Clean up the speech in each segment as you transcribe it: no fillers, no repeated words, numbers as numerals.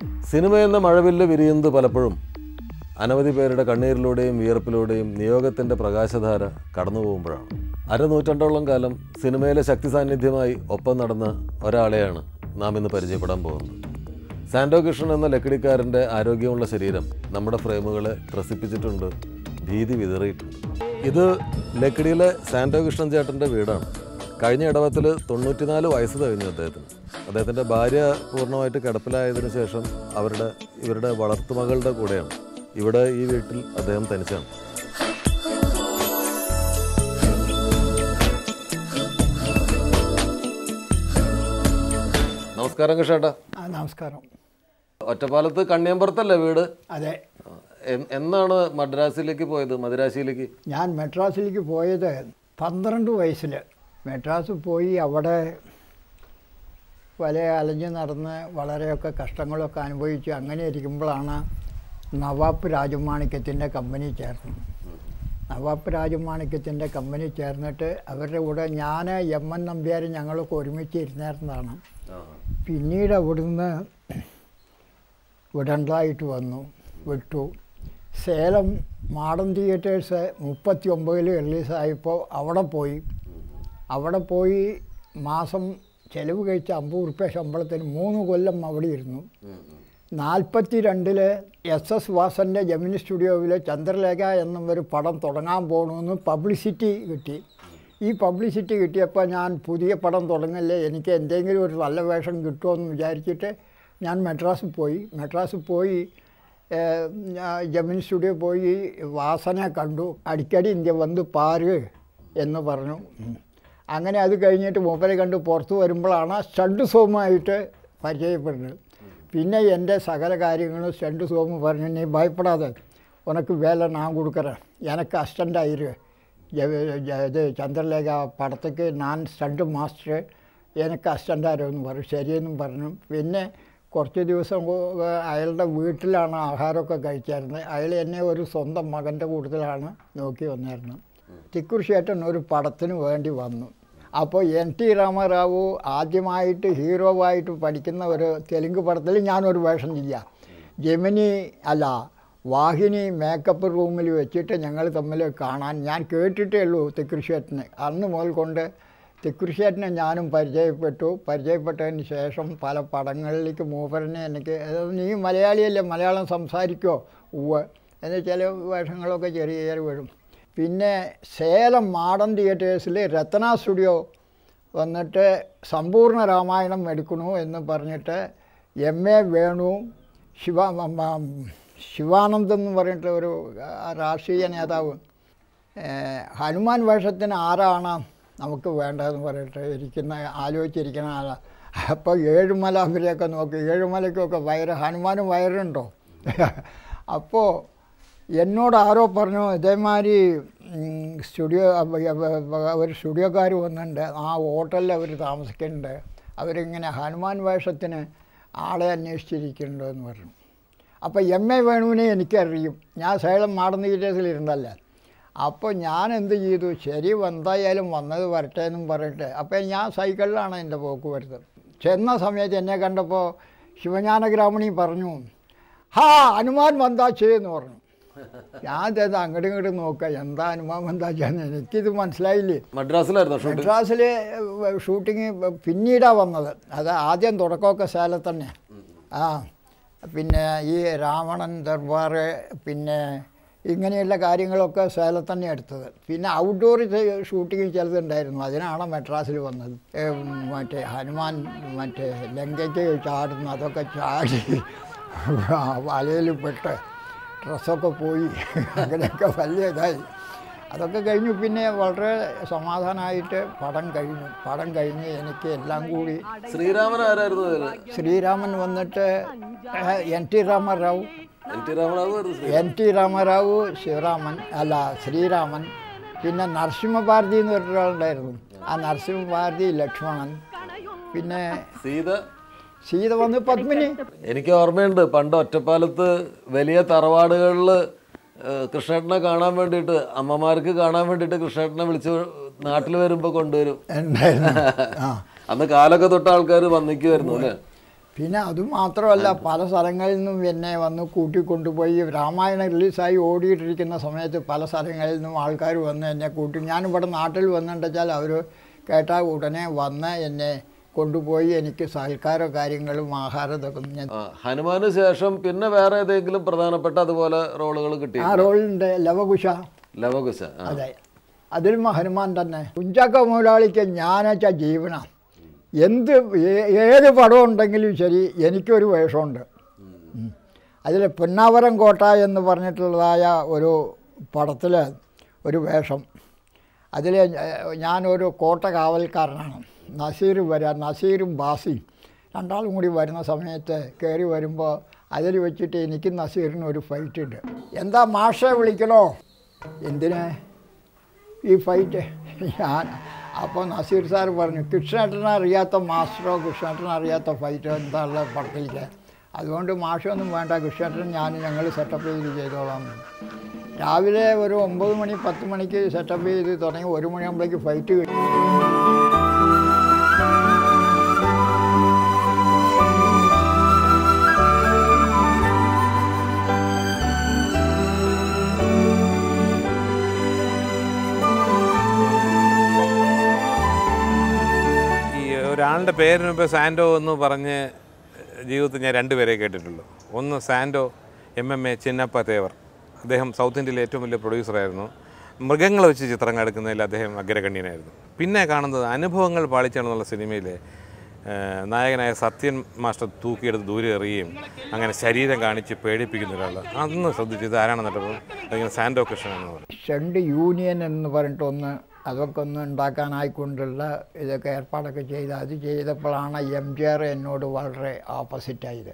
സിനിമയെന്ന മഴവില്ല് വിരിയുന്നത് പലപ്പോഴും അനവധി പേരുടെ കണ്ണീരിലൂടെയും വിയർപ്പിലൂടെയും നിയോഗത്തിൻ്റെ പ്രകാശധാര കടന്നു പോകുമ്പോഴാണ്. അരനൂറ്റാണ്ടോളം കാലം സിനിമയിലെ ശക്തി സാന്നിധ്യമായി ഒപ്പം നടന്ന ഒരാളെയാണ് നാം ഇന്ന് പരിചയപ്പെടാൻ പോകുന്നത്. സാൻഡോ കൃഷ്ണൻ എന്ന ലക്കിടിക്കാരൻ്റെ ആരോഗ്യമുള്ള ശരീരം നമ്മുടെ ഫ്രെയിമുകളെ ത്രസിപ്പിച്ചിട്ടുണ്ട്, ഭീതി വിതറിയിട്ടുണ്ട്. ഇത് ലക്കിടിയിലെ സാൻഡോ കൃഷ്ണൻ ചേട്ടൻ്റെ വീടാണ്. കഴിഞ്ഞ ഇടവത്തിൽ 94 വയസ്സ് കഴിഞ്ഞു അദ്ദേഹത്തിന്. അദ്ദേഹത്തിൻ്റെ ഭാര്യ പൂർണ്ണമായിട്ട് കിടപ്പിലായതിനു ശേഷം ഇവരുടെ വളർത്തുമകളുടെ കൂടെയാണ്. ഇവിടെ ഈ വീട്ടിൽ അദ്ദേഹം തനിച്ചാണ്. നമസ്കാരം കൃഷ്ണേട്ടാ. നമസ്കാരം. ഒറ്റപ്പാലത്ത് കണ്ണിയമ്പുറത്തല്ലേ വീട്? അതെ. എന്നാണ് മദ്രാസിലേക്ക് പോയത്? മദ്രാസിയിലേക്ക് ഞാൻ മദ്രാസിലേക്ക് പോയത് 12 വയസ്സിൽ. മദ്രാസ് പോയി അവിടെ വലിയ അലഞ്ഞ് നടന്ന് വളരെയൊക്കെ കഷ്ടങ്ങളൊക്കെ അനുഭവിച്ച് അങ്ങനെ ഇരിക്കുമ്പോഴാണ് നവാബ് രാജമാണിക്യത്തിൻ്റെ കമ്പനി ചേർന്നത്. നവാബ് രാജമാണിക്യത്തിൻ്റെ കമ്പനി ചേർന്നിട്ട് അവരുടെ കൂടെ ഞാൻ എം.എൻ. നമ്പ്യാർ ഞങ്ങളൊക്കെ ഒരുമിച്ച് ഇരുന്നിരുന്നതാണ്. പിന്നീട് അവിടുന്ന് വിടണ്ടായിട്ട് വിട്ടു. സേലം മാഡം തിയേറ്റേഴ്സ് 39 റിലീസായപ്പോൾ അവിടെ പോയി മാസം ചെലവ് കഴിച്ച 50 ഉറുപ്പ്യ ശമ്പളത്തിന് 3 കൊല്ലം അവിടെ ഇരുന്നു. 42 SS വാസൻ്റെ ജമിനി സ്റ്റുഡിയോയിൽ ചന്ദ്രലേഖ എന്നൊരു പടം തുടങ്ങാൻ പോകണമെന്ന് പബ്ലിസിറ്റി കിട്ടി. ഈ പബ്ലിസിറ്റി കിട്ടിയപ്പോൾ ഞാൻ പുതിയ പടം തുടങ്ങല്ലേ, എനിക്ക് എന്തെങ്കിലും ഒരു നല്ല വേഷം കിട്ടുമെന്ന് വിചാരിച്ചിട്ട് ഞാൻ മദ്രാസിൽ പോയി ജമിനി സ്റ്റുഡിയോ പോയി വാസനെ കണ്ടു. അടിക്കടി ഇന്ത്യ വന്ന് പാര് എന്ന് പറഞ്ഞു. അങ്ങനെ അത് കഴിഞ്ഞിട്ട് മൂപ്പരെ കണ്ട് പുറത്ത് വരുമ്പോഴാണ് സ്റ്റണ്ട് സോമുമായിട്ട് പരിചയപ്പെടുന്നത്. പിന്നെ എൻ്റെ സകല കാര്യങ്ങളും സ്റ്റണ്ട് സോമു പറഞ്ഞു, നീ ഭയപ്പെടാതെ ഉനക്ക് വേല ഞാൻ കൊടുക്കറേൻ, എനിക്ക് അസിസ്റ്റൻ്റായിരു ഇത് ചന്ദ്രലേഖ പടത്തേക്ക് ഞാൻ സ്റ്റണ്ട് മാസ്റ്റർ, എനിക്ക് അസിസ്റ്റൻ്റാരെന്ന് പറഞ്ഞു. ശരിയെന്നും പറഞ്ഞു. പിന്നെ കുറച്ച് ദിവസം അയാളുടെ വീട്ടിലാണ് ആഹാരമൊക്കെ കഴിച്ചായിരുന്നത്. അയാൾ എന്നെ ഒരു സ്വന്തം മകൻ്റെ കൂട്ടത്തിലാണ് നോക്കി വന്നിരുന്നത്. തിക്കുറിശ്ശേട്ടൻ ഒരു പടത്തിന് വേണ്ടി വന്നു. അപ്പോൾ NT രാമറാവു ആദ്യമായിട്ട് ഹീറോവായിട്ട് പഠിക്കുന്ന ഒരു തെലുങ്ക് പടത്തിൽ ഞാനൊരു വേഷം ചെയ്യാം. വാഹിനി മേക്കപ്പ് റൂമിൽ വെച്ചിട്ട് ഞങ്ങൾ തമ്മിൽ കാണാൻ ഞാൻ കേട്ടിട്ടേ ഉള്ളൂ തിക്കുറിശ്ശേട്ടനെ. അന്ന് മുതൽ കൊണ്ട് തിക്കുറിശ്ശേട്ടനെ ഞാനും പരിചയപ്പെട്ടതിന് ശേഷം പല പടങ്ങളിലേക്ക് മൂപ്പരനെ എനിക്ക്, നീ മലയാളിയല്ലേ, മലയാളം സംസാരിക്കുമോ? ഉവ്വ് എന്ന് ചില വേഷങ്ങളൊക്കെ ചെറിയ വീഴും. പിന്നെ സേലം മാഡം തിയേറ്റേഴ്സിൽ രത്ന സ്റ്റുഡിയോ വന്നിട്ട് സമ്പൂർണ്ണ രാമായണം എടുക്കണു എന്ന് പറഞ്ഞിട്ട് M.A. വേണു, ശിവാനന്ദൻ എന്ന് പറഞ്ഞിട്ട് ഒരു രാഷ്ട്രീയ നേതാവ്, ഹനുമാൻ വേഷത്തിന് ആരാണ് നമുക്ക് വേണ്ടതെന്ന് പറഞ്ഞിട്ട് ആലോചിച്ചിരിക്കുന്ന ആളാണ്. അപ്പോൾ ഏഴുമല അവരെയൊക്കെ നോക്കി, ഏഴുമലയ്ക്കൊക്കെ ഹനുമാനും വയറുണ്ടോ? അപ്പോൾ എന്നോട് ആരോ പറഞ്ഞു, ഇതേമാതിരി ഒരു സ്റ്റുഡിയോക്കാർ വന്നിട്ടുണ്ട്, ആ ഹോട്ടലിൽ അവർ താമസിക്കുന്നുണ്ട്, അവരിങ്ങനെ ഹനുമാൻ വേഷത്തിന് ആളെ അന്വേഷിച്ചിരിക്കുന്നുണ്ടോ എന്ന് പറഞ്ഞു. അപ്പോൾ M.A. വേണുവിനെ എനിക്കറിയും, ഞാൻ സേലം മാഡം തിയേറ്റേഴ്സിലിരുന്നല്ലേ. അപ്പോൾ ഞാൻ എന്ത് ചെയ്തു, ശരി എന്തായാലും വന്നത് വരട്ടെ എന്നും പറഞ്ഞിട്ട്, അപ്പോൾ ഞാൻ സൈക്കിളിലാണ് എൻ്റെ പോക്ക് വരുന്നത്. ചെന്ന സമയത്ത് എന്നെ കണ്ടപ്പോൾ ശിവജ്ഞാനഗ്രാമണി പറഞ്ഞു, ഹനുമാൻ വന്താച്ചെന്ന് പറഞ്ഞു. ഞാൻ ചെയ്ത് അങ്ങോട്ടും ഇങ്ങോട്ടും നോക്കുക, എന്താ ഹനുമാൻ വന്താച്ചെന്ന് എനിക്കിത് മനസ്സിലായില്ലേ. മദ്രാസിൽ ഷൂട്ടിങ് പിന്നീടാണ് വന്നത്. അത് ആദ്യം തുടക്കമൊക്കെ സേലത്ത് തന്നെ. പിന്നെ ഈ രാവണൻ ദർബാർ, പിന്നെ ഇങ്ങനെയുള്ള കാര്യങ്ങളൊക്കെ സേലത്ത് തന്നെ എടുത്തത്. പിന്നെ ഔട്ട്ഡോർ ഷൂട്ടിങ് ചിലതുണ്ടായിരുന്നു, അതിനാണ് മദ്രാസിൽ വന്നത്. ഹനുമാൻ ലങ്കയ്ക്ക് ചാടുന്നു, അതൊക്കെ ചാടി വലയിൽ പെട്ട് ഡ്രസ്സൊക്കെ പോയി, അങ്ങനെയൊക്കെ വലിയ ഇതായി. അതൊക്കെ കഴിഞ്ഞു. പിന്നെ വളരെ സമാധാനമായിട്ട് പടം കഴിഞ്ഞ് എനിക്ക് എല്ലാം കൂടി. ശ്രീരാമൻ വന്നിട്ട് NT രാമറാവു, ശ്രീരാമൻ. പിന്നെ നരസിംഹഭാരതി എന്ന് പറഞ്ഞൊരാളുണ്ടായിരുന്നു, ആ നരസിംഹഭാരതി ലക്ഷ്മണൻ. പിന്നെ സീത വന്ന് പത്മിനി. എനിക്ക് ഓർമ്മയുണ്ട്, പണ്ട് ഒറ്റപ്പാലത്ത് വലിയ തറവാടുകളിൽ കൃഷ്ണേട്ടനെ കാണാൻ വേണ്ടിയിട്ട്, അമ്മമാർക്ക് കാണാൻ വേണ്ടിയിട്ട് കൃഷ്ണേട്ടനെ വിളിച്ച് നാട്ടിൽ വരുമ്പോൾ കൊണ്ടുവരും. അന്ന് കാലൊക്കെ തൊട്ട ആൾക്കാർ വന്നിക്കുമായിരുന്നു അല്ലേ? പിന്നെ അതുമാത്രമല്ല പല സ്ഥലങ്ങളിൽ നിന്നും എന്നെ വന്ന് കൂട്ടിക്കൊണ്ടുപോയി രാമായണം റിലീസായി ഓടിയിട്ടിരിക്കുന്ന സമയത്ത് പല സ്ഥലങ്ങളിൽ നിന്നും ആൾക്കാർ വന്ന് എന്നെ കൂട്ടി ഞാനിവിടെ നാട്ടിൽ വന്നിട്ടുണ്ടെച്ചാൽ അവർ കേട്ടാൽ ഉടനെ വന്ന് എന്നെ കൊണ്ടുപോയി എനിക്ക് സൽക്കാരോ കാര്യങ്ങളും ആഹാരം ഇതൊക്കെ ഞാൻ ഹനുമാന് ശേഷം പിന്നെ വേറെ ഏതെങ്കിലും പ്രധാനപ്പെട്ട അതുപോലെ റോളുകൾ കിട്ടി? ആ റോളുണ്ട് ലവകുശ. അതെ, അതിലും ഹനുമാൻ തന്നെ. കുഞ്ചാക്ക മുതലാളിക്ക് ഞാനെച്ചാൽ ജീവനാണ്. ഏത് പടം ഉണ്ടെങ്കിലും ശരി എനിക്കൊരു വേഷമുണ്ട്. അതിൽ പൊന്നാവരം കോട്ട എന്ന് പറഞ്ഞിട്ടുള്ളതായ ഒരു പടത്തിൽ ഒരു വേഷം, അതിൽ ഞാനൊരു കോട്ട കാവൽക്കാരനാണ്. നസീറും ബാസിയും രണ്ടാളും കൂടി വരുന്ന സമയത്ത് കയറി വരുമ്പോൾ അതിൽ വെച്ചിട്ട് എനിക്ക് നസീറിന് ഒരു ഫൈറ്റ് ഉണ്ട്. എന്താ മാഷെ വിളിക്കണോ? എന്തിന് ഈ ഫൈറ്റ്? ഞാൻ അപ്പോൾ നസീർ സാർ പറഞ്ഞു, കൃഷ്ണേട്ടനെ അറിയാത്ത മാസ്റ്ററോ കൃഷ്ണേട്ടനെ അറിയാത്ത ഫൈറ്റോ എന്താ ഉള്ള പടത്തിലേക്ക്, അതുകൊണ്ട് മാഷൊന്നും വേണ്ട, കൃഷ്ണേട്ടൻ ഞങ്ങൾ സെറ്റപ്പ് ചെയ്തോളാം. രാവിലെ ഒരു 9 മണി 10 മണിക്ക് സെറ്റപ്പ് ചെയ്ത് തുടങ്ങി 1 മണിയാകുമ്പോഴേക്ക് ഫൈറ്റ് കഴിഞ്ഞു. ഒരാളുടെ പേരിന് ഇപ്പോൾ സാൻഡോ എന്ന് പറഞ്ഞ് ജീവിതത്തിൽ ഞാൻ 2 പേരെ കേട്ടിട്ടുള്ളൂ. ഒന്ന് സാൻഡോ MMA ചിന്നപ്പ തേവർ, അദ്ദേഹം സൗത്ത് ഇന്ത്യയിലെ ഏറ്റവും വലിയ പ്രൊഡ്യൂസറായിരുന്നു. മൃഗങ്ങളെ വെച്ച് ചിത്രങ്ങൾ എടുക്കുന്നതിൽ അദ്ദേഹം അഗ്രഗണ്യനായിരുന്നു. പിന്നെ കാണുന്നത് അനുഭവങ്ങൾ പാളിച്ചാണെന്നുള്ള സിനിമയിലെ നായകനായ സത്യൻ മാസ്റ്റർ തൂക്കിയെടുത്ത് ദൂരെ എറിയുകയും അങ്ങനെ ശരീരം കാണിച്ച് പേടിപ്പിക്കുന്ന ഒരാൾ. അന്ന് ശ്രദ്ധിച്ചു ഇത് ആരാണെന്നിട്ടപ്പോൾ അതിങ്ങനെ സാൻഡോ കൃഷ്ണൻ എന്ന് പറയും. ഷണ്ട് യൂണിയൻ എന്ന് പറഞ്ഞിട്ടൊന്ന് അതൊക്കെ ഒന്ന് ഉണ്ടാക്കാനായിക്കൊണ്ടുള്ള ഇതൊക്കെ ഏർപ്പാടൊക്കെ ചെയ്ത് അത് ചെയ്തപ്പോഴാണ് MGR എന്നോട് വളരെ ഓപ്പോസിറ്റായത്.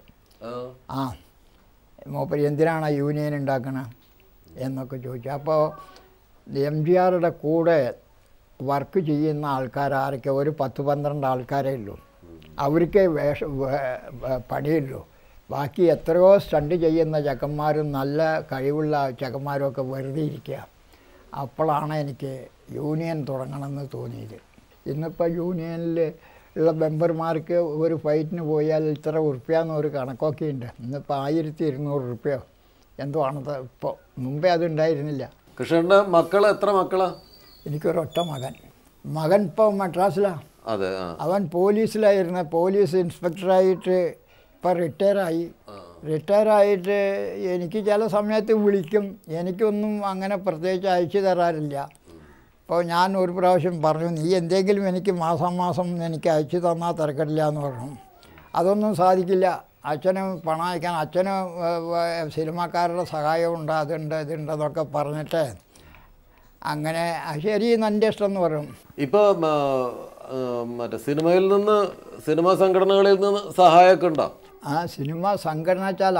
മൂപ്പര് എന്തിനാണ് യൂണിയൻ ഉണ്ടാക്കണത് എന്നൊക്കെ ചോദിച്ചു. അപ്പോൾ MGRയുടെ കൂടെ വർക്ക് ചെയ്യുന്ന ആൾക്കാരൊക്കെ ഒരു 10-12 ആൾക്കാരേ ഉള്ളൂ. അവർക്ക് പണിയുള്ളൂ. ബാക്കി എത്രയോ സ്റ്റണ്ട് ചെയ്യുന്ന ചെക്കന്മാരും നല്ല കഴിവുള്ള ചെക്കന്മാരും ഒക്കെ വെറുതെ ഇരിക്കുക. അപ്പോഴാണ് എനിക്ക് യൂണിയൻ തുടങ്ങണമെന്ന് തോന്നിയത്. ഇന്നിപ്പോൾ യൂണിയനിൽ ഉള്ള മെമ്പർമാർക്ക് ഒരു ഫൈറ്റിന് പോയാൽ ഇത്ര ഉറുപ്പ്യാന്ന് ഒരു കണക്കൊക്കെ ഉണ്ട്. ഇന്നിപ്പോൾ 1200 ഉറുപ്പ്യ എന്തോ ആണത്. ഇപ്പോൾ മുമ്പേ അതുണ്ടായിരുന്നില്ല. കൃഷ്ണൻ്റെ മക്കൾ എത്ര മക്കളാണ്? എനിക്കൊരൊറ്റ മകൻ ഇപ്പോൾ മദ്രാസിലാണ്. അതെ, അവൻ പോലീസിലായിരുന്നു. പോലീസ് ഇൻസ്പെക്ടറായിട്ട് ഇപ്പോൾ റിട്ടയറായിട്ട് എനിക്ക് ചില സമയത്ത് വിളിക്കും. എനിക്കൊന്നും അങ്ങനെ പ്രത്യേകിച്ച് അയച്ചു തരാറില്ല. അപ്പോൾ ഞാൻ ഒരു പ്രാവശ്യം പറഞ്ഞു, നീ എന്തെങ്കിലും എനിക്ക് മാസം എനിക്ക് അയച്ചു തന്നാൽ തിരക്കില്ല എന്ന് പറഞ്ഞു. അതൊന്നും സാധിക്കില്ല, അച്ഛന് പണം അയക്കാൻ, അച്ഛന് സിനിമാക്കാരുടെ സഹായമുണ്ട്, അതുണ്ട് ഇതുണ്ടെന്നൊക്കെ പറഞ്ഞിട്ട് അങ്ങനെ ശരി എൻ്റെ ഇഷ്ടം എന്ന് പറയും. ഇപ്പോൾ മറ്റേ സിനിമാ സംഘടനകളിൽ നിന്ന് സഹായമൊക്കെ ഉണ്ടോ? സിനിമ സംഘടന വെച്ചാൽ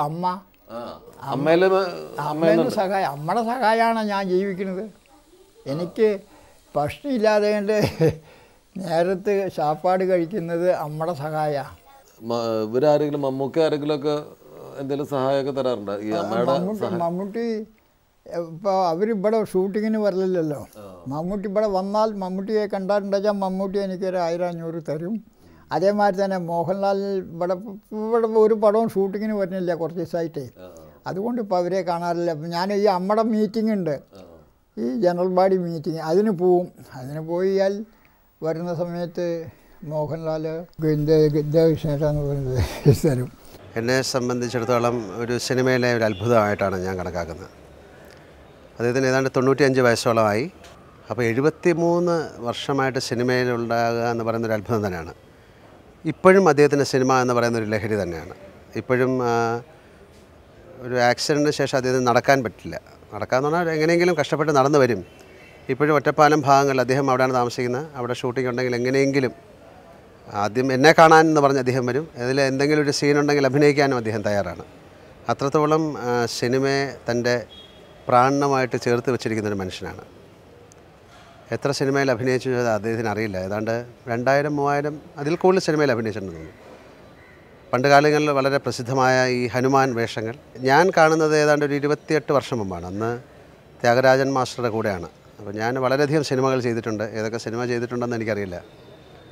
അമ്മേന്ന് സഹായം, അമ്മയുടെ സഹായമാണ് ഞാൻ ജീവിക്കുന്നത്. എനിക്ക് ഭക്ഷണമില്ലാതെ കൊണ്ട് നേരത്ത് സാപ്പാട് കഴിക്കുന്നത് അമ്മയുടെ സഹായമാണ്. ഇവരാരെങ്കിലും മമ്മൂക്ക ആരെങ്കിലും ഒക്കെ എന്തെങ്കിലും സഹായമൊക്കെ തരാറുണ്ട്? ഈ മമ്മൂട്ടി ഇപ്പോൾ അവരിവിടെ ഷൂട്ടിങ്ങിന് വരില്ലല്ലോ. മമ്മൂട്ടി ഇവിടെ വന്നാൽ മമ്മൂട്ടിയെ കണ്ടാലുണ്ടെച്ചാൽ മമ്മൂട്ടി എനിക്കൊരു 1000-500 തരും. അതേമാതിരി തന്നെ മോഹൻലാൽ ഇവിടെ ഒരു പടവും ഷൂട്ടിങ്ങിന് വരുന്നില്ല കുറച്ച് ദിവസമായിട്ട്. അതുകൊണ്ട് ഇപ്പോൾ അവരെ കാണാറില്ല. ഞാൻ ഈ അമ്മയുടെ മീറ്റിംഗ് ഉണ്ട്, ഈ ജനറൽ ബോഡി മീറ്റിംഗ്, അതിന് പോവും. അതിന് പോയാൽ വരുന്ന സമയത്ത് മോഹൻലാൽ ഗിന്ദകൃഷ്ണേട്ടാന്ന് പറയുന്നത് തരും. എന്നെ സംബന്ധിച്ചിടത്തോളം ഒരു സിനിമയിലെ ഒരു അത്ഭുതമായിട്ടാണ് ഞാൻ കണക്കാക്കുന്നത്. അദ്ദേഹത്തിന് ഏതാണ്ട് 95 വയസ്സോളമായി. അപ്പോൾ 73 വർഷമായിട്ട് സിനിമയിലുണ്ടാകുക എന്ന് പറയുന്നൊരു അത്ഭുതം തന്നെയാണ്. ഇപ്പോഴും അദ്ദേഹത്തിൻ്റെ സിനിമ എന്ന് പറയുന്നൊരു ലഹരി തന്നെയാണ്. ഇപ്പോഴും ഒരു ആക്സിഡൻറ്റിന് ശേഷം അദ്ദേഹത്തിന് നടക്കാൻ പറ്റില്ല. നടക്കാമെന്ന് പറഞ്ഞാൽ എങ്ങനെയെങ്കിലും കഷ്ടപ്പെട്ട് നടന്നു വരും. ഇപ്പോഴും ഒറ്റപ്പാലം ഭാഗങ്ങളിൽ അദ്ദേഹം അവിടെയാണ് താമസിക്കുന്നത്. അവിടെ ഷൂട്ടിംഗ് ഉണ്ടെങ്കിൽ എങ്ങനെയെങ്കിലും ആദ്യം എന്നെ കാണാൻ എന്ന് പറഞ്ഞ് അദ്ദേഹം വരും. അതിൽ എന്തെങ്കിലും ഒരു സീനുണ്ടെങ്കിൽ അഭിനയിക്കാനും അദ്ദേഹം തയ്യാറാണ്. അത്രത്തോളം സിനിമയെ തൻ്റെ പ്രാണമായിട്ട് ചേർത്ത് വെച്ചിരിക്കുന്നൊരു മനുഷ്യനാണ്. എത്ര സിനിമയിൽ അഭിനയിച്ചു അദ്ദേഹത്തിന് അറിയില്ല. ഏതാണ്ട് 2000-3000 അതിൽ കൂടുതൽ സിനിമയിൽ അഭിനയിച്ചിട്ടുണ്ടെന്ന് തോന്നുന്നു. പണ്ട് കാലങ്ങളിൽ വളരെ പ്രസിദ്ധമായ ഈ ഹനുമാൻ വേഷങ്ങൾ ഞാൻ കാണുന്നത് ഏതാണ്ട് ഒരു 28 വർഷം മുമ്പാണ്. അന്ന് ത്യാഗരാജൻ മാസ്റ്ററുടെ കൂടെയാണ്. അപ്പോൾ ഞാൻ വളരെയധികം സിനിമകൾ ചെയ്തിട്ടുണ്ട്. ഏതൊക്കെ സിനിമ ചെയ്തിട്ടുണ്ടെന്ന് എനിക്കറിയില്ല.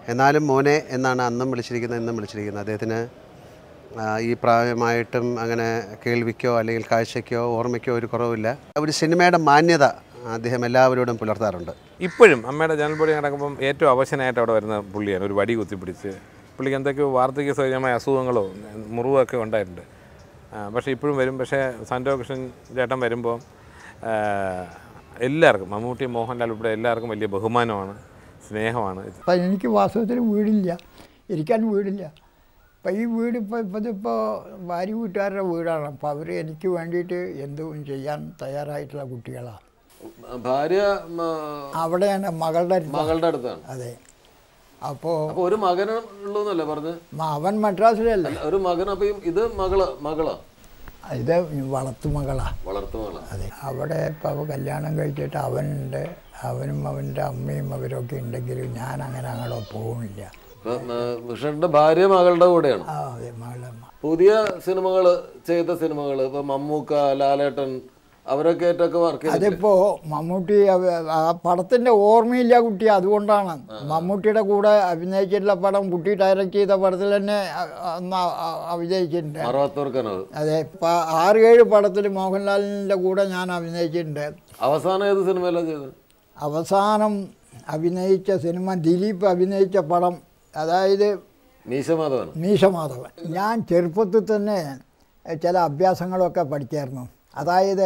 എന്നാലും മോനെ എന്നാണ് അന്നും വിളിച്ചിരിക്കുന്നത്, ഇന്നും വിളിച്ചിരിക്കുന്നത്. അദ്ദേഹത്തിന് ഈ പ്രായമായിട്ടും അങ്ങനെ കേൾവിക്കോ അല്ലെങ്കിൽ കാഴ്ചയ്ക്കോ ഓർമ്മയ്ക്കോ ഒരു കുറവില്ല. ഒരു സിനിമയുടെ മാന്യത അദ്ദേഹം എല്ലാവരോടും പുലർത്താറുണ്ട്. ഇപ്പോഴും അമ്മയുടെ ജനൽ ബോഡി നടക്കുമ്പം ഏറ്റവും അവശനായിട്ട് അവിടെ വരുന്ന പുള്ളിയാണ്. ഒരു വടി കുത്തിപ്പിടിച്ച് പുള്ളിക്ക് എന്തൊക്കെയോ വാർദ്ധക്യ സഹജമായ അസുഖങ്ങളോ മുറിവൊക്കെ ഉണ്ടായിട്ടുണ്ട്. പക്ഷേ ഇപ്പോഴും വരും. പക്ഷേ സഞ്ജയ് കൃഷ്ണൻ ചേട്ടൻ വരുമ്പോൾ എല്ലാവർക്കും, മമ്മൂട്ടി, മോഹൻലാൽ ഉൾപ്പെടെ എല്ലാവർക്കും വലിയ ബഹുമാനമാണ്, സ്നേഹമാണ്. അപ്പം എനിക്ക് വാസ്തവത്തിൽ വീടില്ല, ഇരിക്കാൻ വീടില്ല. അപ്പം ഈ വീട് ഇതിപ്പോൾ ഭാര്യ വീട്ടുകാരുടെ വീടാണ്. അപ്പം അവർ എനിക്ക് വേണ്ടിയിട്ട് എന്തും ചെയ്യാൻ തയ്യാറായിട്ടുള്ള കുട്ടികളാണ്. ഭാര്യ അവിടെയാണ് മകളുടെ അടുത്താണ്. അതെ. അപ്പോൾ ഒരു മകനുള്ളൂന്നല്ലേ പറഞ്ഞ്? അവൻ മദ്രാസിലല്ല, ഒരു മകൻ. അപ്പം ഇത് മകളാ? ഇത് വളർത്തുമകളാണ്. അതെ. അവിടെ ഇപ്പോൾ കല്യാണം കഴിച്ചിട്ട് അവനുണ്ട്, അവനും അവൻ്റെ അമ്മയും അവരൊക്കെ ഉണ്ടെങ്കിലും ഞാൻ അങ്ങനെ അങ്ങോട്ട് പോകുന്നില്ല. കൃഷ്ണന്റെ ഭാര്യ മകളുടെ കൂടെയാണ്. അതെ, മകളുടെ അമ്മ. പുതിയ സിനിമകൾ ചെയ്ത സിനിമകൾ ഇപ്പൊ മമ്മൂക്ക, ലാലേട്ടൻ അവരൊക്കെ ആയിട്ടൊക്കെ വർക്ക് ചെയ്തു. അതിപ്പോ മമ്മൂട്ടി ആ പടത്തിന്റെ ഓർമ്മയില്ല കുട്ടി, അതുകൊണ്ടാണ്. മമ്മൂട്ടിയുടെ കൂടെ അഭിനയിച്ചിട്ടുള്ള പടം കുട്ടി ഡയറക്റ്റ് ചെയ്ത പടത്തിൽ തന്നെ അഭിനയിച്ചിട്ടുണ്ട്. അതെ, 6-7 പടത്തിൽ മോഹൻലാലിന്റെ കൂടെ ഞാൻ അഭിനയിച്ചിട്ടുണ്ട്. അവസാനം ഏത് സിനിമയിലാണ് ചെയ്തത്? അവസാനം അഭിനയിച്ച സിനിമ ദിലീപ് അഭിനയിച്ച പടം, അതായത് മീശമാധവൻ. ഞാൻ ചെറുപ്പത്തിൽ തന്നെ ചില അഭ്യാസങ്ങളൊക്കെ പഠിച്ചായിരുന്നു. അതായത്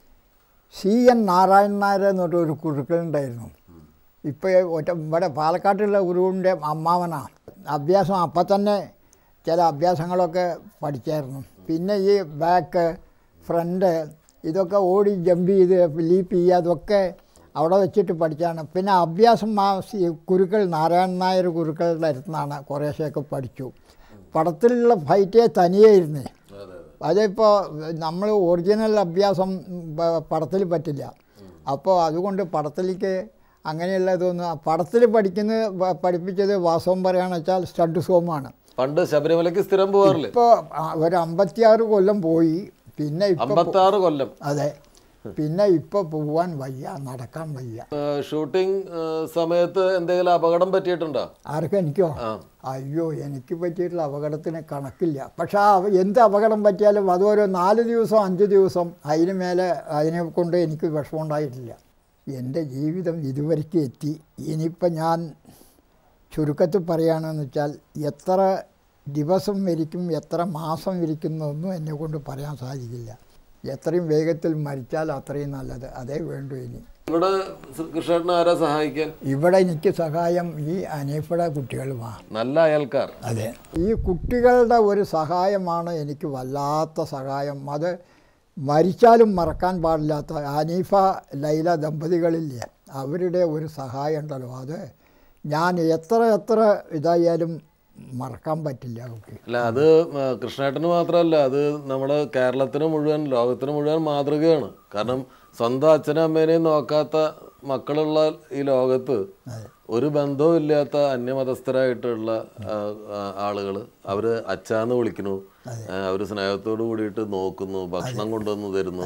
CN നാരായണൻ നായർ എന്നൊരു കുരുക്കളുണ്ടായിരുന്നു. ഇപ്പോൾ ഇവിടെ പാലക്കാട്ടുള്ള ഗുരുവിൻ്റെ അമ്മാവനാണ്. അഭ്യാസം അപ്പം തന്നെ ചില അഭ്യാസങ്ങളൊക്കെ പഠിച്ചായിരുന്നു. പിന്നെ ഈ ബാക്ക്, ഫ്രണ്ട് ഇതൊക്കെ ഓടി ജമ്പ് ചെയ്ത് ലീപ്പ് ചെയ്യുക, അതൊക്കെ അവിടെ വെച്ചിട്ട് പഠിച്ചാണ്. പിന്നെ അഭ്യാസം കുരുക്കൾ നാരായണൻ നായർ കുരുക്കളുടെ അടുത്തുനിന്നാണ് കുറേശ്ശെയൊക്കെ പഠിച്ചു. പടത്തിലുള്ള ഫൈറ്റേ തനിയേ ഇരുന്നേ. അതിപ്പോൾ നമ്മൾ ഒറിജിനൽ അഭ്യാസം പടത്തിൽ പറ്റില്ല. അപ്പോൾ അതുകൊണ്ട് പടത്തിലേക്ക് അങ്ങനെയുള്ളതൊന്നും പടത്തിൽ പഠിപ്പിച്ചത് വാസ്തവം പറയുകയാണെന്ന് വെച്ചാൽ സ്റ്റഡ് സോമാണ്. പണ്ട് ശബരിമലയ്ക്ക് സ്ഥിരം പോകാറില്ല. ഇപ്പോൾ ഒരു 56 കൊല്ലം പോയി. പിന്നെ 56 കൊല്ലം. അതെ. പിന്നെ ഇപ്പോൾ പോവാൻ വയ്യ, നടക്കാൻ വയ്യ. ഷൂട്ടിംഗ് സമയത്ത് എന്തെങ്കിലും അപകടം പറ്റിയിട്ടുണ്ടോ? ആർക്കും? എനിക്കോ? അയ്യോ, എനിക്ക് പറ്റിയിട്ടുള്ള അപകടത്തിന് കണക്കില്ല. പക്ഷെ എന്ത് അപകടം പറ്റിയാലും അതൊരു 4 ദിവസം 5 ദിവസം അതിന് മേലെ അതിനെ കൊണ്ട് എനിക്ക് വിഷമമുണ്ടായിട്ടില്ല. എൻ്റെ ജീവിതം ഇതുവരയ്ക്ക് എത്തി. ഇനിയിപ്പോൾ ഞാൻ ചുരുക്കത്തിൽ പറയുകയാണെന്ന് വെച്ചാൽ എത്ര ദിവസം ഇരിക്കും, എത്ര മാസം ഇരിക്കുന്നൊന്നും എന്നെ കൊണ്ട് പറയാൻ സാധിക്കില്ല. എത്രയും വേഗത്തിൽ മരിച്ചാൽ അത്രയും നല്ലത്, അതേ വേണ്ടു. ഇനി ഇവിടെ കൃഷ്ണേട്ടനെ ആരാ സഹായിക്കാൻ? ഇവിടെ എനിക്ക് സഹായം ഈ അനീഫയുടെ കുട്ടികളുമാണ്. നല്ല അയൽക്കാർ. അതെ, ഈ കുട്ടികളുടെ ഒരു സഹായമാണ് എനിക്ക് വല്ലാത്ത സഹായം. അത് മരിച്ചാലും മറക്കാൻ പാടില്ലാത്ത അനീഫ ലൈല ദമ്പതികളില്ലേ, അവരുടെ ഒരു സഹായം ഉണ്ടല്ലോ, അത് ഞാൻ എത്ര ഇതായാലും മറക്കാൻ പറ്റില്ല. അല്ല, അത് കൃഷ്ണേട്ടന് മാത്രമല്ല, അത് നമ്മുടെ കേരളത്തിന് മുഴുവൻ, ലോകത്തിന് മുഴുവൻ മാതൃകയാണ്. കാരണം സ്വന്തം അച്ഛനും അമ്മേനെയും നോക്കാത്ത മക്കളുള്ള ഈ ലോകത്ത് ഒരു ബന്ധവും ഇല്ലാത്ത അന്യമതസ്ഥരായിട്ടുള്ള ആളുകൾ അവർ അച്ഛാന്ന് വിളിക്കുന്നു, അവർ സ്നേഹത്തോട് കൂടിയിട്ട് നോക്കുന്നു, ഭക്ഷണം കൊണ്ടുവന്ന് തരുന്നു,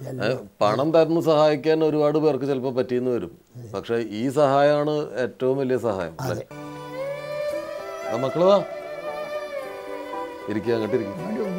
പണം തരുന്നു. സഹായിക്കാൻ ഒരുപാട് പേർക്ക് ചിലപ്പോൾ പറ്റിയെന്ന് വരും. പക്ഷെ ഈ സഹായമാണ് ഏറ്റവും വലിയ സഹായം. അല്ലേ? മക്കള് വാ, ഇരിക്കുക, അങ്ങോട്ട് ഇരിക്കും.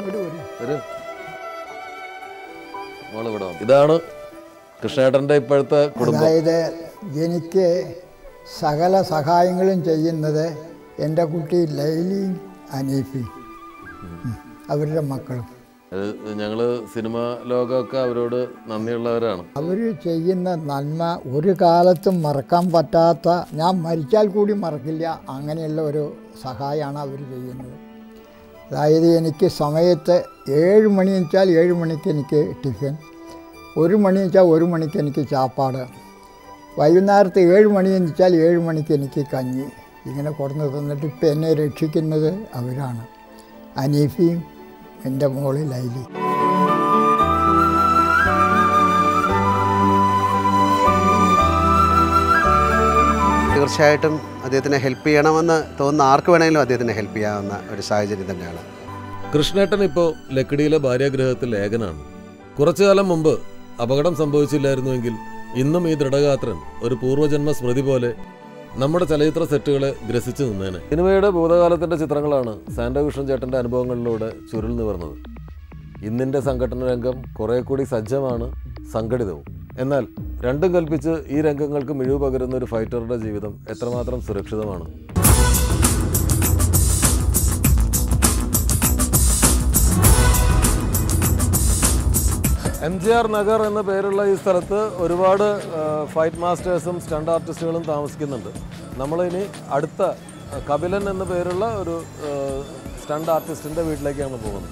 ഇതാണ് കൃഷ്ണേട്ടൻ്റെ ഇപ്പോഴത്തെ കുടുംബം. അതായത് എനിക്ക് സകല സഹായങ്ങളും ചെയ്യുന്നത് എൻ്റെ കുട്ടി ലൈലിയും അനീഫയും അവരുടെ മക്കളും. ഞങ്ങൾ സിനിമ ലോകമൊക്കെ അവരോട് നന്ദിയുള്ളവരാണ്. അവർ ചെയ്യുന്ന നന്മ ഒരു കാലത്തും മറക്കാൻ പറ്റാത്ത, ഞാൻ മരിച്ചാൽ കൂടി മറക്കില്ല, അങ്ങനെയുള്ള ഒരു സഹായമാണ് അവർ ചെയ്യുന്നത്. അതായത് എനിക്ക് സമയത്ത് 7 മണി വെച്ചാൽ 7 മണിക്ക് എനിക്ക് ടിഫിൻ, 1 മണി വെച്ചാൽ 1 മണിക്ക് എനിക്ക് ചാപ്പാട്, വൈകുന്നേരത്ത് 7 മണി വെച്ചാൽ 7 മണിക്ക് എനിക്ക് കഞ്ഞി, ഇങ്ങനെ കൊടുന്ന് തന്നിട്ട് ഇപ്പം എന്നെ രക്ഷിക്കുന്നത് അവരാണ്. അനീഫയും എൻ്റെ മോള് ലൈലി. തീർച്ചയായിട്ടും അദ്ദേഹത്തിനെ ഹെൽപ്പ് ചെയ്യണമെന്ന് തോന്നുന്ന ആർക്ക് വേണമെങ്കിലും അദ്ദേഹത്തിനെ ഹെൽപ്പ് ചെയ്യാവുന്ന ഒരു സാഹചര്യം തന്നെയാണ്. കൃഷ്ണേട്ടൻ ഇപ്പോൾ ലക്കിടിയിലെ ഭാര്യാഗൃഹത്തിൽ ഏകനാണ്. കുറച്ചു കാലം മുമ്പ് അപകടം സംഭവിച്ചില്ലായിരുന്നുവെങ്കിൽ ഇന്നും ഈ ദൃഢഗാത്രൻ ഒരു പൂർവ്വജന്മ സ്മൃതി പോലെ നമ്മുടെ ചലച്ചിത്ര സെറ്റുകളെ ഗ്രസിച്ചു നിന്നേനെ. സിനിമയുടെ ഭൂതകാലത്തിൻ്റെ ചിത്രങ്ങളാണ് സാന്റോ കൃഷ്ണൻ ചേട്ടൻ്റെ അനുഭവങ്ങളിലൂടെ ചുരുൾ നിവർന്നത്. ഇന്നിൻ്റെ സംഘടന രംഗം കുറേ കൂടി സജ്ജമാണ്, സംഘടിതവും. എന്നാൽ രണ്ടും കൽപ്പിച്ച് ഈ രംഗങ്ങൾക്ക് മിഴിവ് പകരുന്ന ഒരു ഫൈറ്ററുടെ ജീവിതം എത്രമാത്രം സുരക്ഷിതമാണ്? MGR നഗർ എന്ന പേരുള്ള ഈ സ്ഥലത്ത് ഒരുപാട് ഫൈറ്റ് മാസ്റ്റേഴ്സും സ്റ്റണ്ട് ആർട്ടിസ്റ്റുകളും താമസിക്കുന്നുണ്ട്. നമ്മളിനി അടുത്ത കപിലൻ എന്ന പേരുള്ള ഒരു സ്റ്റണ്ട് ആർട്ടിസ്റ്റിൻ്റെ വീട്ടിലേക്കാണ് പോകുന്നത്.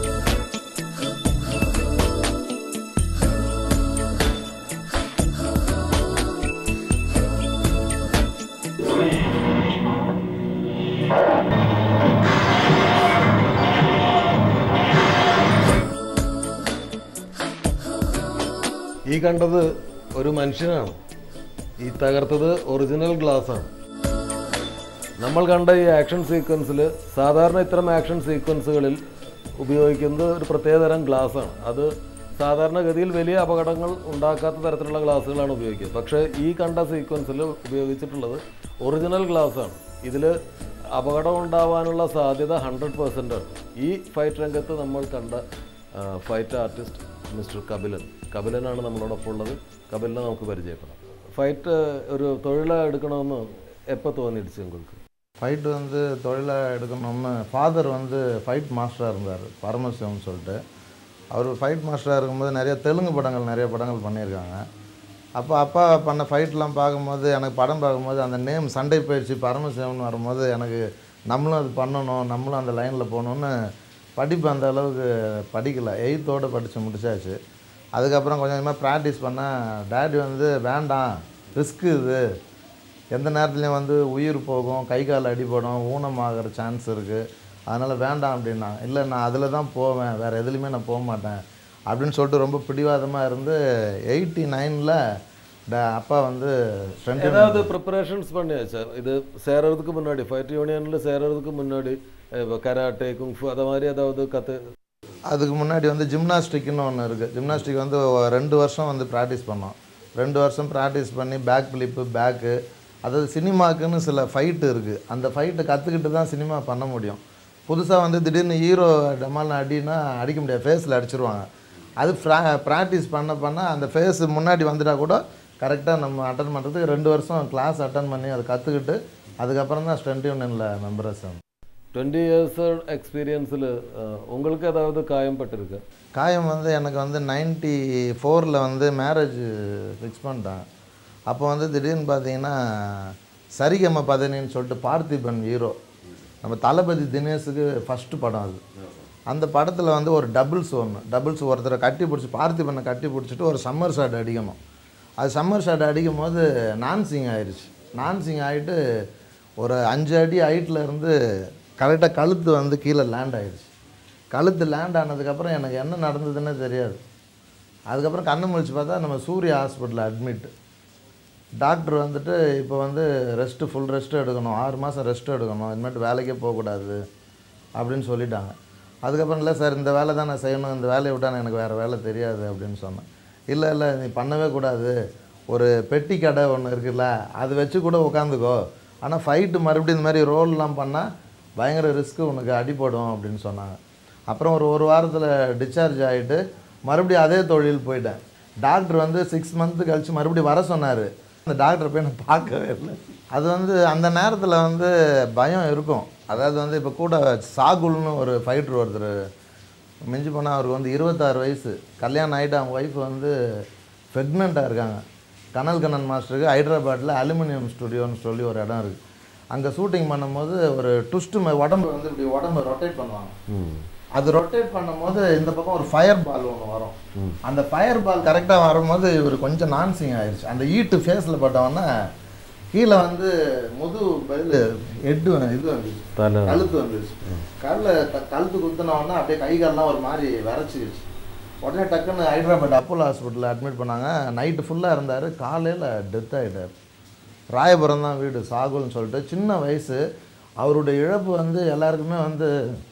ഈ കണ്ടത് ഒരു മനുഷ്യനാണ്. ഈ തകർത്തത് ഒറിജിനൽ ഗ്ലാസ്സാണ്. നമ്മൾ കണ്ട ഈ ആക്ഷൻ സീക്വൻസിൽ സാധാരണ ഇത്തരം ആക്ഷൻ സീക്വൻസുകളിൽ ഉപയോഗിക്കുന്നത് ഒരു പ്രത്യേകതരം ഗ്ലാസ്സാണ്. അത് സാധാരണഗതിയിൽ വലിയ അപകടങ്ങൾ ഉണ്ടാക്കാത്ത തരത്തിലുള്ള ഗ്ലാസ്സുകളാണ് ഉപയോഗിക്കുക. പക്ഷേ ഈ കണ്ട സീക്വൻസിൽ ഉപയോഗിച്ചിട്ടുള്ളത് ഒറിജിനൽ ഗ്ലാസ്സാണ്. ഇതിൽ അപകടം ഉണ്ടാവാനുള്ള സാധ്യത 100% ആണ്. ഈ ഫൈറ്റ് രംഗത്ത് നമ്മൾ കണ്ട ഫൈറ്റ് ആർട്ടിസ്റ്റ് മിസ്റ്റർ കപിലനാണ് നമ്മളോടൊപ്പം ഉള്ളത്. കപിലിനെ നമുക്ക് പരിചയപ്പെടാം. ഫൈറ്റ് ഒരു തൊഴിലായി എടുക്കണമെന്ന് எப்போ தோணிடுச்சு உங்களுக்கு? ஃபைட்டு வந்து தொழிலாக எடுக்கணும்னு ஃபாதர் வந்து ஃபைட் மாஸ்டராக இருந்தார், பரமசிவம்னு சொல்லிட்டு. அவர் ஃபைட் மாஸ்டராக இருக்கும்போது நிறைய தெலுங்கு படங்கள் நிறைய படங்கள் பண்ணியிருக்காங்க. அப்போ அப்பா பண்ண ஃபைட்லாம் பார்க்கும்போது எனக்கு படம் பார்க்கும்போது அந்த நேம் சண்டை பயிற்சி பரமசிவம்னு வரும்போது எனக்கு நம்மளும் அது பண்ணணும், நம்மளும் அந்த லைனில் போகணுன்னு படிப்பு அந்த அளவுக்கு படிக்கலை. 8th படித்து முடிச்சாச்சு. அதுக்கப்புறம் கொஞ்சம் கொஞ்சமாக ப்ராக்டிஸ் பண்ணேன். டேடி வந்து வேண்டாம், ரிஸ்க்கு இது, எந்த நேரத்துலையும் வந்து உயிர் போகும், கை கால் அடிபடும், ஊனமாகிற சான்ஸ் இருக்குது, அதனால் வேண்டாம் அப்படின்னா. இல்லை நான் அதில் தான் போவேன், வேறு எதுலேயுமே நான் போக மாட்டேன் அப்படின்னு சொல்லிட்டு ரொம்ப பிடிவாதமாக இருந்து 89ல் அப்பா வந்து ஏதாவது ப்ரிப்பரேஷன்ஸ் பண்ணியாச்சு? இது சேரறதுக்கு முன்னாடி ஃபைட் யூனியனில் சேரறதுக்கு முன்னாடி கராட்டே குங்ஃபு அதை மாதிரி ஏதாவது அதுக்கு முன்னாடி வந்து ஜிம்னாஸ்டிக்னு ஒன்று இருக்குது. ஜிம்னாஸ்டிக் வந்து 2 வருஷம் வந்து ப்ராக்டிஸ் பண்ணோம். 2 வருஷம் ப்ராக்டிஸ் பண்ணி பேக் ஃப்ளிப்பு, பேக்கு, அதாவது சினிமாக்குன்னு சில ஃபைட்டு இருக்குது. அந்த ஃபைட்டை கற்றுக்கிட்டு தான் சினிமா பண்ண முடியும். புதுசாக வந்து திடீர்னு ஹீரோ டமால் அடினா அடிக்க முடியாது, ஃபேஸில் அடிச்சிருவாங்க. அது ப்ராக்டிஸ் பண்ண அந்த ஃபேஸ் முன்னாடி வந்துட்டால் கூட கரெக்டாக நம்ம அட்டன் பண்ணுறதுக்கு 2 வருஷம் கிளாஸ் அட்டன் பண்ணி அதை கற்றுக்கிட்டு அதுக்கப்புறம் தான் ஸ்டண்ட் யூனியனில் மெம்பர்ஸ். 20 years எக்ஸ்பீரியன்ஸில் உங்களுக்கு ஏதாவது காயம் பட்டிருக்கு? காயம் வந்து எனக்கு வந்து 94ல் வந்து மேரேஜ் ஃபிக்ஸ் பண்ணிட்டேன். அப்போ வந்து திடீர்னு பார்த்தீங்கன்னா சரிகம பதனின்னு சொல்லிட்டு பார்த்திபன் ஹீரோ, நம்ம தளபதி தினேஷுக்கு ஃபஸ்ட்டு படம் அது. அந்த படத்தில் வந்து ஒரு டபுள்ஸ் ஒருத்தரை கட்டி பிடிச்சி, பார்த்திபனை கட்டி பிடிச்சிட்டு ஒரு சம்மர் ஷாட் அடிக்கணும். அது சம்மர் ஷாட் அடிக்கும் போது நான்சிங் ஆயிடுச்சு. நான்சிங் ஆகிட்டு ஒரு 5 அடி ஹைட்டில் இருந்து கரெக்டாக கழுத்து வந்து கீழே லேண்ட் ஆகிடுச்சு. கழுத்து லேண்ட் ஆனதுக்கப்புறம் எனக்கு என்ன நடந்ததுன்னே தெரியாது. அதுக்கப்புறம் கண்ணு முழிச்சு பார்த்தா நம்ம சூர்யா ஹாஸ்பிட்டலில் அட்மிட். டாக்டர் வந்துட்டு இப்போ வந்து ஃபுல் ரெஸ்ட்டு எடுக்கணும், 6 மாதம் ரெஸ்ட் எடுக்கணும், இனிமேட்டு வேலைக்கே போகக்கூடாது அப்படின்னு சொல்லிட்டாங்க. அதுக்கப்புறம் இல்லை சார் இந்த வேலை தான் நான் செய்யணும், இந்த வேலையை விட்டால் எனக்கு வேறு வேலை தெரியாது அப்படின்னு சொன்னேன். இல்லை நீ பண்ணவே கூடாது, ஒரு பெட்டி கடை ஒன்று இருக்குல்ல அது வச்சு கூட உட்காந்துக்கோ, ஆனால் ஃபைட்டு மறுபடியும் இந்த மாதிரி ரோல்லாம் பண்ணால் பயங்கர ரிஸ்க்கு, உனக்கு அடிப்படும் அப்படின்னு சொன்னாங்க. அப்புறம் ஒரு வாரத்தில் டிஸ்சார்ஜ் ஆகிட்டு மறுபடியும் அதே தொழில் போயிட்டேன். டாக்டர் வந்து 6 மந்த்து கழித்து மறுபடியும் வர சொன்னார். அந்த டாக்டரை போய் நான் பார்க்கவே இல்லை. அது வந்து அந்த நேரத்தில் வந்து பயம் இருக்கும். அதாவது வந்து இப்போ கூட சாகுல்னு ஒரு ஃபைட்டர் ஒருத்தர் மிஞ்சி போனால் அவருக்கு வந்து 26 வயசு, கல்யாணம் ஆகிட்டு அவங்க ஒய்ஃப் வந்து ப்ரெக்னெண்ட்டாக இருக்காங்க. கனல் மாஸ்டருக்கு ஹைதராபாத்தில் அலுமினியம் ஸ்டுடியோன்னு சொல்லி ஒரு இடம் இருக்குது. அங்கே ஷூட்டிங் பண்ணும்போது ஒரு ட்விஸ்ட்டு உடம்பு வந்து இப்படி உடம்பை ரொட்டேட் பண்ணுவாங்க. அது ரொட்டேட் பண்ணும்போது இந்த பக்கம் ஒரு ஃபயர் பால் ஒன்று வரும். அந்த ஃபயர் பால் கரெக்டாக வரும்போது இவர் கொஞ்சம் நான்சிங் ஆயிடுச்சு. அந்த ஈட்டு ஃபேஸில் பட்டவொன்னே கீழே வந்து ஹெட்டு இது வந்துச்சு, கழுத்து வந்துடுச்சு. கழுத்து குத்துனவொன்னே அப்படியே கை கால்லாம் ஒரு மாதிரி விரைச்சிக்கிடுச்சு. உடனே டக்குன்னு ஹைதராபாத் அப்போலோ ஹாஸ்பிட்டலில் அட்மிட் பண்ணாங்க. நைட்டு ஃபுல்லாக இருந்தார், காலையில் டெத் ஆகிட்டார். ராயபுரம் தான் வீடு, சாகுல்னு சொல்லிட்டு. சின்ன வயசு, அவருடைய இழப்பு வந்து எல்லாருக்குமே வந்து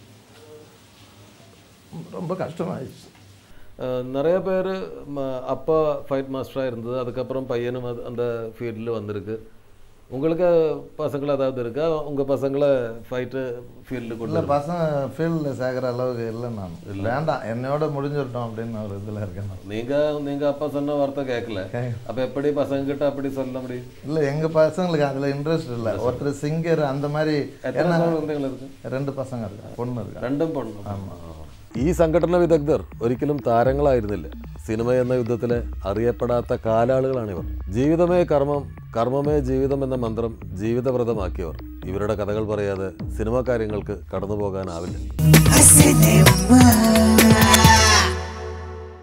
ரொம்ப கஷ்டமாயிடுச்சு. நிறைய பேர் அப்பா ஃபைட் மாஸ்டராக இருந்தது, அதுக்கப்புறம் பையனும் அந்த ஃபீல்டில் வந்திருக்கு. உங்களுக்கு பசங்களை ஏதாவது இருக்கா? உங்கள் பசங்களை ஃபைட்டு ஃபீல்டு கொண்டு இல்லை பசங்க ஃபீல்டில் சேர்க்குற அளவுக்கு இல்லை, நான் வேண்டாம் என்னோட முடிஞ்சிட்டோம் அப்படின்னு ஒரு இதில் இருக்கேன் நான். நீங்கள் அப்பா சொன்ன வார்த்தை கேட்கல, அப்போ எப்படி பசங்ககிட்ட அப்படி சொல்ல முடியும்? இல்லை எங்கள் பசங்களுக்கு அதில் இன்ட்ரெஸ்ட் இல்லை. ஒருத்தர் சிங்கர் அந்த மாதிரி. എത്ര കുഴந்தைகளுக்கு? 2 പസങ്ങ ഇருக்கு, പൊണ്ണ് ഇருக்கு. രണ്ടും പൊണ്ണും. ഈ സംഘടന വിദഗ്ധർ ഒരിക്കലും താരങ്ങളായിരുന്നില്ല. സിനിമ എന്ന യുദ്ധത്തിലെ അറിയപ്പെടാത്ത കാലാളുകളാണിവർ. ജീവിതമേ കർമ്മം, കർമ്മമേ ജീവിതം എന്ന മന്ത്രം ജീവിതവ്രതമാക്കിയവർ. ഇവരുടെ കഥകൾ പറയാതെ സിനിമാ കാര്യങ്ങൾക്ക് കടന്നു പോകാനാവില്ല.